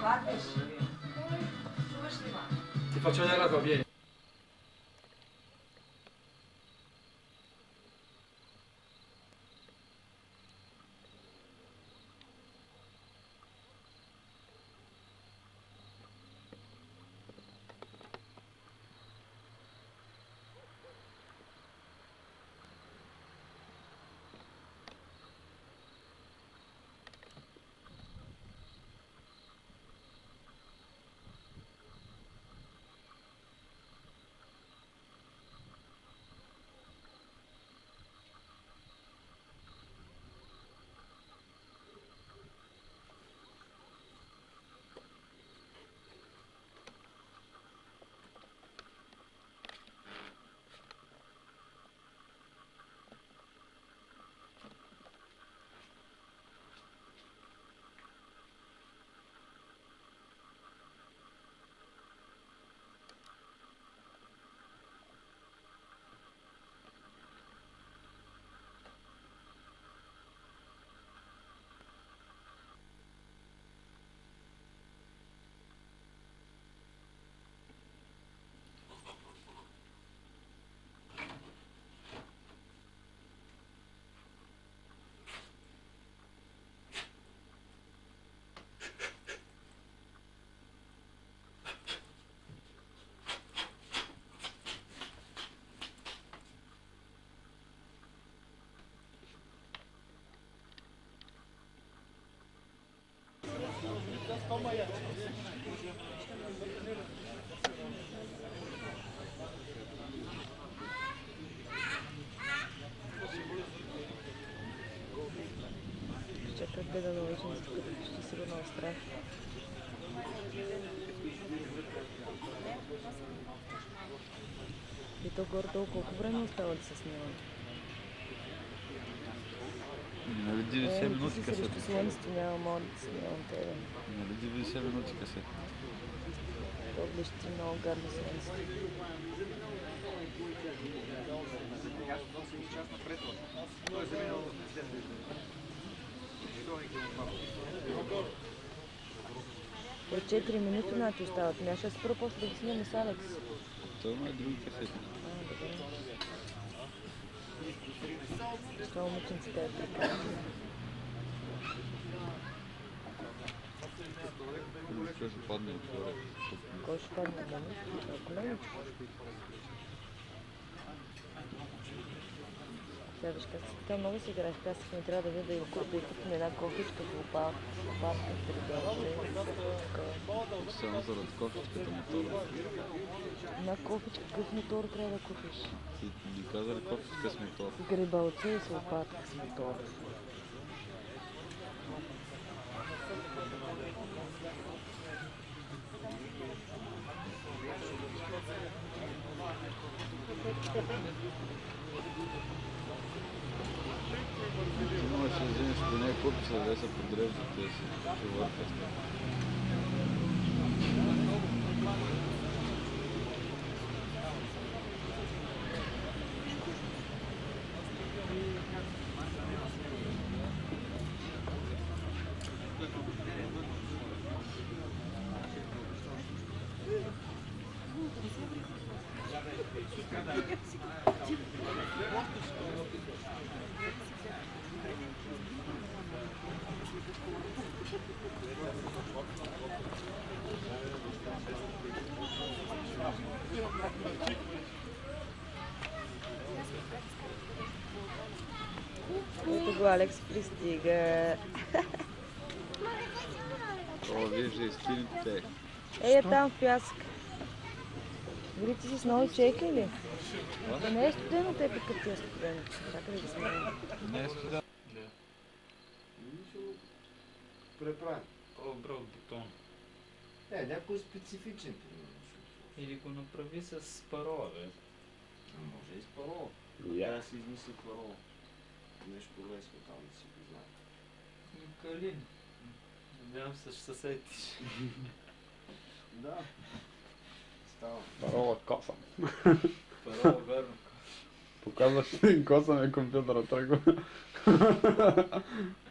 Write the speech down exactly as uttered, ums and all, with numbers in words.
Ti faccio vedere la tua, vieni. Чакат гледа на лъжницата, като ще се го наострах. И то горе-долу колко време остава да се снимам? Нали деветдесет минути късет? Срещу слънцето няма мога да снимам тебе. Нали деветдесет минути късет? То блещи много гадно слънцето. По четири минути нати остават. Ня ще спра после да ги снимаме с Алекс. Това има и други касети. А, добре. Това момиченцата е прикарана. Кой ще падне отгоре? Кой ще падне отгоре? Това е големичко. Сега виж как си така много си играеш пясък, не трябва да видя да и купим една кофичка в лопатка, в тридолце. Само заради кофичката мотора. Една кофичка, какъв мотор трябва да купиш? Ти ни каза ли кофичка с мотор? Грибалце и с лопатка с мотор. Имаш да вземеш поне купица, да се подреждат и си въркат. Ето го Алекс пристига. О, вижда, изтините. Ей, е там в пясък. Дори ти си с нови чеки ли? Да не е студено те пък ти е студено. Чакай да ги снимам. Не е студено. Преправен. О, брал бутон. Е, някой специфичен. Или го направи с парола, бе. Може и с парола. Я си измисли парола. Нещо лесно там да си го знае. Калин. Надявам се, ще се сетиш. Да. Става. Парола косъм. Парола, верно. Показваш един косъм и компютъра тръгва.